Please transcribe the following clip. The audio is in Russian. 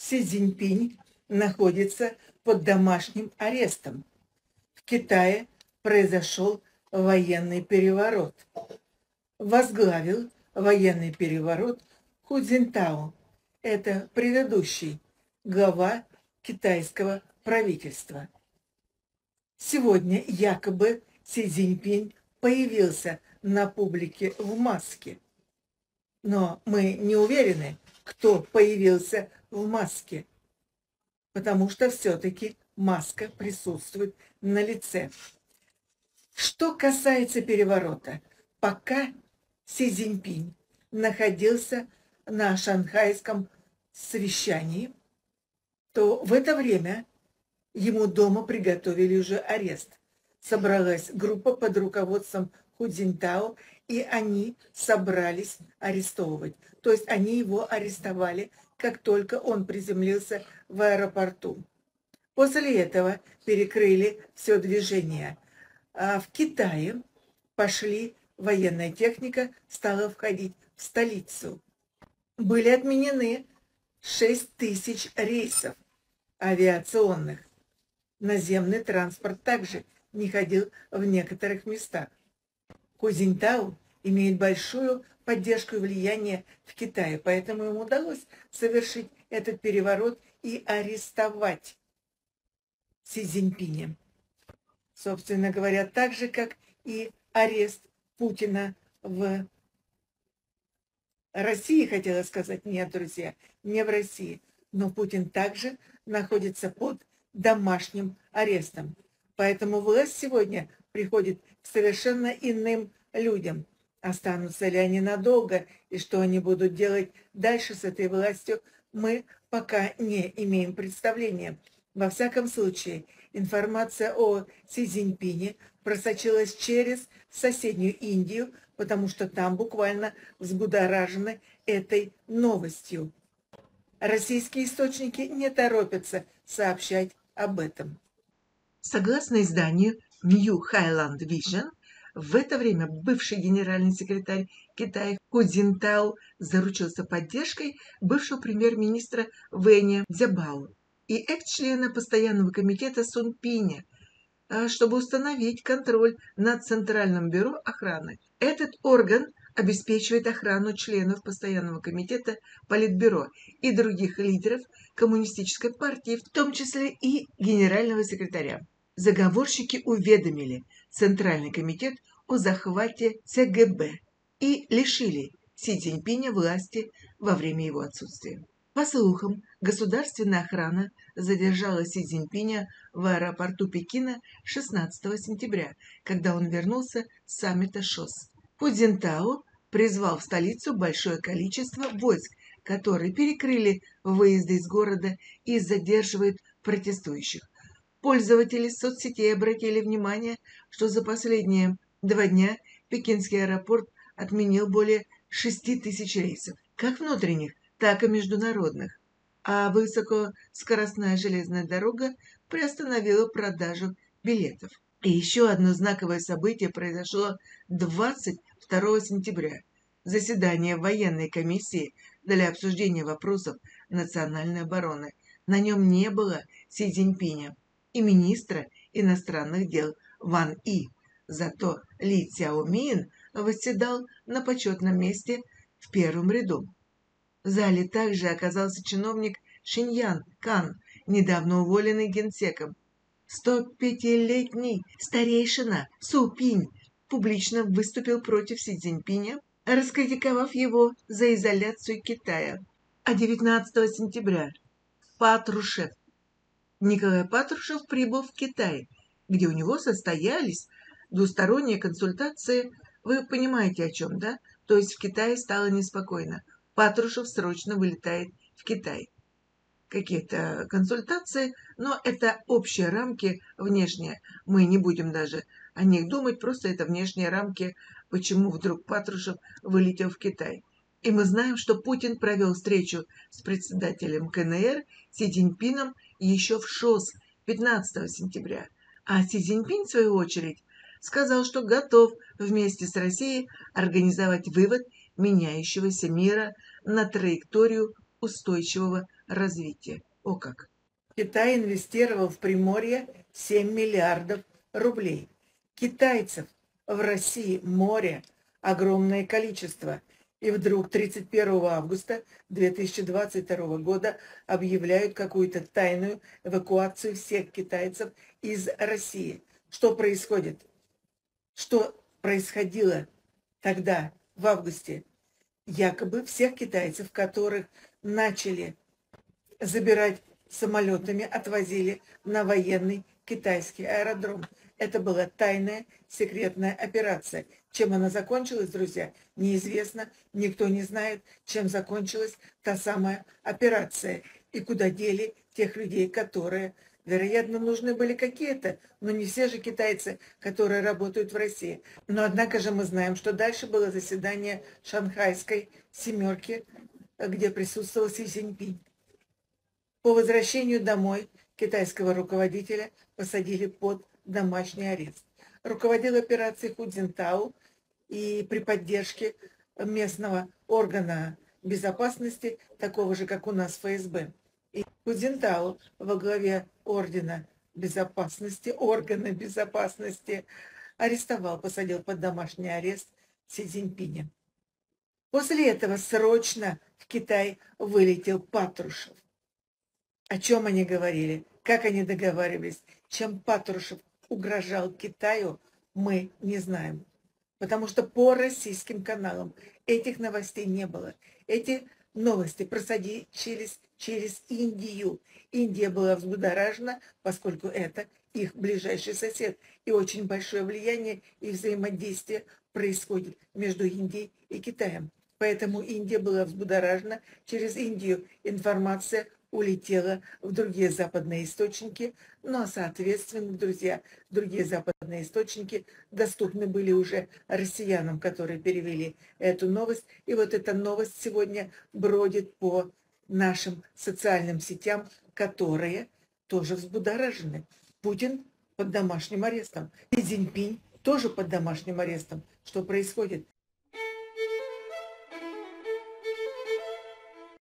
Си Цзиньпинь находится под домашним арестом. В Китае произошел военный переворот. Возглавил военный переворот Ху Цзиньтао. Это предыдущий глава китайского правительства. Сегодня якобы Си Цзиньпинь появился на публике в маске. Но мы не уверены, кто появился в маске, потому что все-таки маска присутствует на лице. Что касается переворота, пока Си Цзиньпинь находился на шанхайском совещании, то в это время ему дома приготовили уже арест. Собралась группа под руководством Ху Цзиньтао, и они собрались арестовывать. То есть они его арестовали, как только он приземлился в аэропорту. После этого перекрыли все движение. А в Китае военная техника стала входить в столицу. Были отменены 6000 рейсов авиационных. Наземный транспорт также не ходил в некоторых местах. Ху Цзиньтао имеет большую поддержку и влияние в Китае, поэтому ему удалось совершить этот переворот и арестовать Си Цзиньпиня. Собственно говоря, так же, как и арест Путина в России, хотела сказать, нет, друзья, не в России, но Путин также находится под домашним арестом. Поэтому власть сегодня приходит к совершенно иным людям. Останутся ли они надолго и что они будут делать дальше с этой властью, мы пока не имеем представления. Во всяком случае, информация о Си Цзиньпине просочилась через соседнюю Индию, потому что там буквально взбудоражены этой новостью. Российские источники не торопятся сообщать об этом. Согласно изданию New Highland Vision, в это время бывший генеральный секретарь Китая Ху Цзиньтао заручился поддержкой бывшего премьер-министра Вэня Цзябао и экс-члена постоянного комитета Сун Пиня, чтобы установить контроль над Центральным бюро охраны. Этот орган обеспечивает охрану членов постоянного комитета Политбюро и других лидеров коммунистической партии, в том числе и генерального секретаря. Заговорщики уведомили Центральный комитет о захвате ЦГБ и лишили Си Цзиньпиня власти во время его отсутствия. По слухам, государственная охрана задержала Си Цзиньпиня в аэропорту Пекина 16 сентября, когда он вернулся с саммита ШОС. Ху Цзиньтао призвал в столицу большое количество войск, которые перекрыли выезды из города и задерживают протестующих. Пользователи соцсетей обратили внимание, что за последние 2 дня пекинский аэропорт отменил более 6000 рейсов, как внутренних, так и международных, а высокоскоростная железная дорога приостановила продажу билетов. И еще одно знаковое событие произошло 22 сентября. Заседание военной комиссии для обсуждения вопросов национальной обороны. На нем не было Си Цзиньпиня и министра иностранных дел Ван И. Зато Ли Цзяомин восседал на почетном месте в первом ряду. В зале также оказался чиновник Шиньян Кан, недавно уволенный генсеком. 105-летний старейшина Су Пинь публично выступил против Си Цзиньпиня, раскритиковав его за изоляцию Китая. А 19 сентября Николай Патрушев прибыл в Китай, где у него состоялись двусторонние консультации. Вы понимаете, о чем, да? То есть в Китае стало неспокойно. Патрушев срочно вылетает в Китай. Какие-то консультации, но это общие рамки внешние. Мы не будем даже о них думать, просто это внешние рамки, почему вдруг Патрушев вылетел в Китай. И мы знаем, что Путин провел встречу с председателем КНР Си Цзиньпином еще в ШОС 15 сентября. А Си Цзиньпинь, в свою очередь, сказал, что готов вместе с Россией организовать вывод меняющегося мира на траекторию устойчивого развития. О как! Китай инвестировал в Приморье 7 миллиардов рублей. Китайцев в России море огромное количество. И вдруг 31 августа 2022 года объявляют какую-то тайную эвакуацию всех китайцев из России. Что происходит? Что происходило тогда, в августе? Якобы всех китайцев, которых начали забирать самолетами, отвозили на военный китайский аэродром. Это была тайная секретная операция. Чем она закончилась, друзья, неизвестно. Никто не знает, чем закончилась та самая операция. И куда дели тех людей, которые, вероятно, нужны были какие-то, но не все же китайцы, которые работают в России. Но однако же мы знаем, что дальше было заседание Шанхайской семерки, где присутствовал Си Цзиньпинь. По возвращению домой китайского руководителя посадили под домашний арест. Руководил операцией Ху Цзинтао, и при поддержке местного органа безопасности, такого же, как у нас ФСБ. И Ху Цзинтао во главе органа безопасности арестовал, посадил под домашний арест Си Цзиньпиня. После этого срочно в Китай вылетел Патрушев. О чем они говорили, как они договаривались, чем Патрушев угрожал Китаю, мы не знаем. Потому что по российским каналам этих новостей не было. Эти новости просочились через Индию. Индия была взбудоражена, поскольку это их ближайший сосед. И очень большое влияние и взаимодействие происходит между Индией и Китаем. Поэтому Индия была взбудоражена. Через Индию информация улетела в другие западные источники, но, соответственно, друзья, другие западные источники доступны были уже россиянам, которые перевели эту новость. И вот эта новость сегодня бродит по нашим социальным сетям, которые тоже взбудоражены. Путин под домашним арестом. Си Цзиньпинь тоже под домашним арестом. Что происходит?